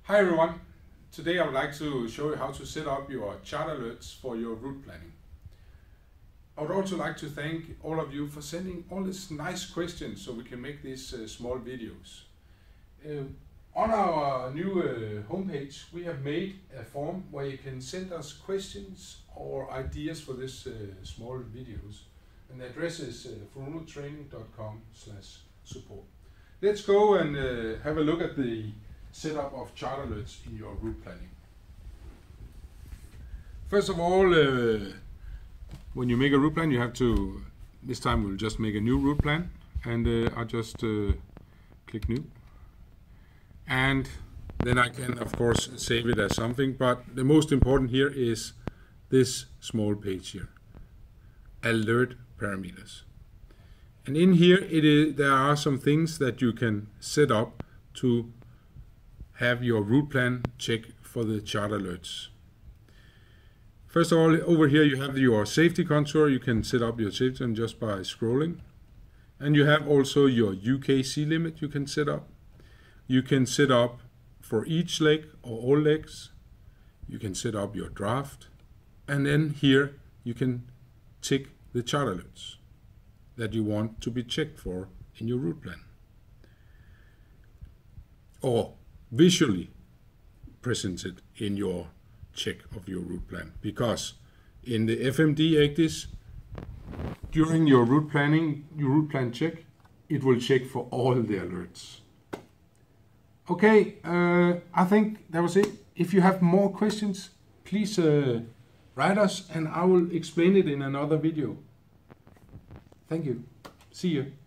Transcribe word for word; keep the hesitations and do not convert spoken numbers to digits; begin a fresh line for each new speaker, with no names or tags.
Hi everyone, today I would like to show you how to set up your chart alerts for your route planning. I would also like to thank all of you for sending all these nice questions so we can make these uh, small videos. Uh, on our new uh, homepage we have made a form where you can send us questions or ideas for this uh, small videos, and the address is uh, furuno training dot com slash support. Let's go and uh, have a look at the setup of chart alerts in your route planning. First of all, uh, when you make a route plan, you have to, this time we'll just make a new route plan, and uh, I'll just uh, click new. And then I can, of course, save it as something, but the most important here is this small page here, alert parameters. And in here, it is, there are some things that you can set up to have your route plan check for the chart alerts. First of all, over here you have your safety contour. You can set up your safety contour just by scrolling. And you have also your U K C limit you can set up. You can set up for each leg or all legs. You can set up your draft. And then here you can tick the chart alerts that you want to be checked for in your route plan, or visually presented in your check of your route plan, because in the F M D ECDIS, during your route planning, your route plan check, it will check for all the alerts. Okay, uh, I think that was it. If you have more questions, please uh, write us and I will explain it in another video. Thank you. See you.